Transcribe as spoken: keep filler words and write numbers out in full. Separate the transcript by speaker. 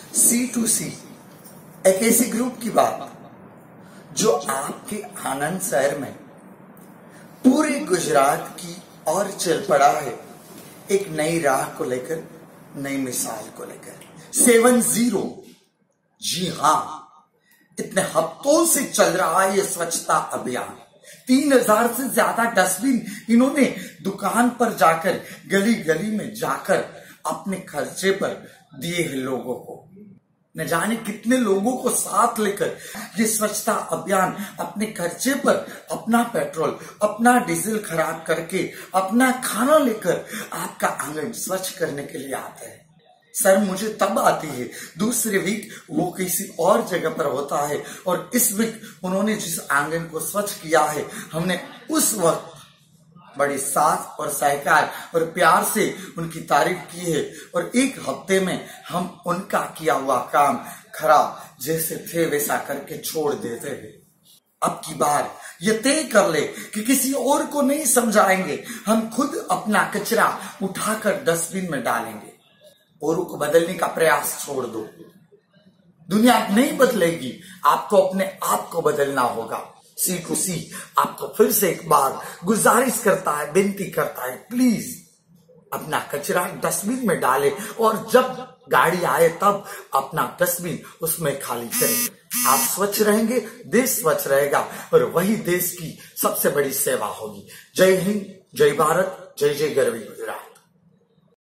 Speaker 1: सी to सी एक ऐसे group की बात जो आपके आनंद शहर में पूरे गुजरात की और चल पड़ा है, एक नई राह को लेकर, नई मिसाल को लेकर। सेवन जीरो, जी हां, इतने हफ्तों से चल रहा है ये स्वच्छता अभियान। तीन हजार से ज्यादा डस्टबिन इन्होंने दुकान पर जाकर, गली गली में जाकर अपने खर्चे पर दिए हैं लोगों को। न जाने कितने लोगों को साथ लेकर ये स्वच्छता अभियान अपने खर्चे पर अपना पेट्रोल, अपना डीजल खराब करके, अपना खाना लेकर आपका आंगन स्वच्छ करने के लिए आते हैं। सर मुझे तब आती है, दूसरे वीक वो किसी और जगह पर होता है और इस वीक उन्होंने जिस आंगन को स्वच्छ किया है, हमने उस वक्त बड़ी साथ और सहकार और प्यार से उनकी तारीफ की है और एक हफ्ते में हम उनका किया हुआ काम खराब जैसे थे वैसा करके छोड़ देते हैं। अब की बार ये तय कर ले कि किसी और को नहीं समझाएंगे, हम खुद अपना कचरा उठाकर डस्टबिन में डालेंगे। औरों को बदलने का प्रयास छोड़ दो। दुनिया नहीं बदलेगी, आपको अपने आप को बदलना होगा। सी टू सी आपको फिर से एक बार गुजारिश करता है, विनती करता है, प्लीज अपना कचरा डस्टबिन में डालें और जब गाड़ी आए तब अपना डस्टबिन उसमें खाली करें। आप स्वच्छ रहेंगे, देश स्वच्छ रहेगा और वही देश की सबसे बड़ी सेवा होगी। जय हिंद, जय भारत, जय जय गरवी गुजरात।